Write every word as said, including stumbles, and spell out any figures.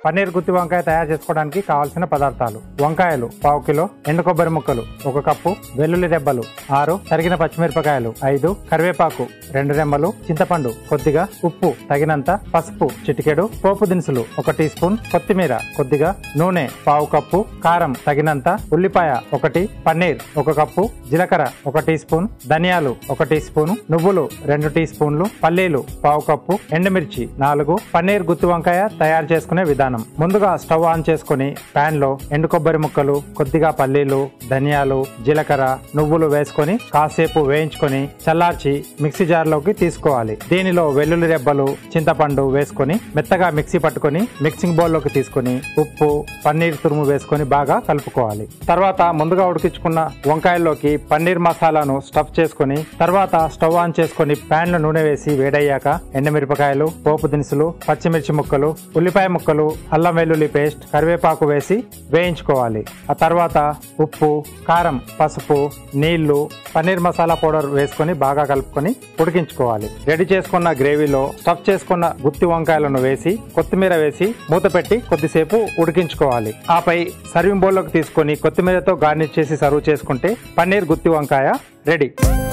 పన్నీర్ గుత్తి వంకాయ తయారు చేసుకోవడానికి కావాల్సిన పదార్థాలు: వంకాయలు పావు కిలో, ఎండు కొబ్బరి ముక్కలు ఒక కప్పు, వెల్లుల్లి రెబ్బలు ఆరు, తరిగిన పచ్చిమిరపకాయలు ఐదు, కరివేపాకు రెండు రెమ్మలు, చింతపండు కొద్దిగా, ఉప్పు తగినంత, పసుపు చిటికెడు, పోపు దినుసులు ఒక టీ స్పూన్, కొత్తిమీర కొద్దిగా, నూనె పావు కప్పు, కారం తగినంత, ఉల్లిపాయ ఒకటి, పన్నీర్ ఒక కప్పు, జీలకర్ర ఒక టీ స్పూన్, ధనియాలు ఒక టీ స్పూన్, నువ్వులు రెండు టీ స్పూన్లు, పల్లీలు పావు కప్పు, ఎండుమిర్చి నాలుగు. పన్నీర్ గుత్తి వంకాయ తయారు చేసుకునే విధానం: ముందుగా స్టవ్ ఆన్ చేసుకుని పాన్ లో ఎండు కొబ్బరి ముక్కలు, కొద్దిగా పల్లీలు, ధనియాలు, జీలకర్ర, నువ్వులు వేసుకొని కాసేపు వేయించుకొని చల్లార్చి మిక్సీ జార్ లోకి తీసుకోవాలి. దీనిలో వెల్లుల్లి రెబ్బలు, చింతపండు వేసుకొని మెత్తగా మిక్సీ పట్టుకొని మిక్సింగ్ బౌల్ లోకి తీసుకొని ఉప్పు, పన్నీర్ తురుము వేసుకొని బాగా కలుపుకోవాలి. తర్వాత ముందుగా ఉడికించుకున్న వంకాయల్లోకి పన్నీర్ మసాలాను స్టఫ్ చేసుకొని తర్వాత స్టవ్ ఆన్ చేసుకొని పాన్ లో నూనె వేసి వేడయ్యాక ఎండుమిరపకాయలు, పోపు దినుసులు, పచ్చిమిర్చి ముక్కలు, ఉల్లిపాయ ముక్కలు, అల్లం వెల్లుల్లి పేస్ట్, కరివేపాకు వేసి వేయించుకోవాలి. ఆ తర్వాత ఉప్పు, కారం, పసుపు, నీళ్లు, పన్నీర్ మసాలా పౌడర్ వేసుకొని బాగా కలుపుకొని ఉడికించుకోవాలి. రెడీ చేసుకున్న గ్రేవీలో స్టఫ్ చేసుకున్న గుత్తి వంకాయలను వేసి కొత్తిమీర వేసి మూత పెట్టి కొద్దిసేపు ఉడికించుకోవాలి. ఆపై సర్వింగ్ బౌల్లోకి తీసుకొని కొత్తిమీరతో గార్నిష్ చేసి సర్వ్ చేసుకుంటే పన్నీర్ గుత్తి వంకాయ రెడీ.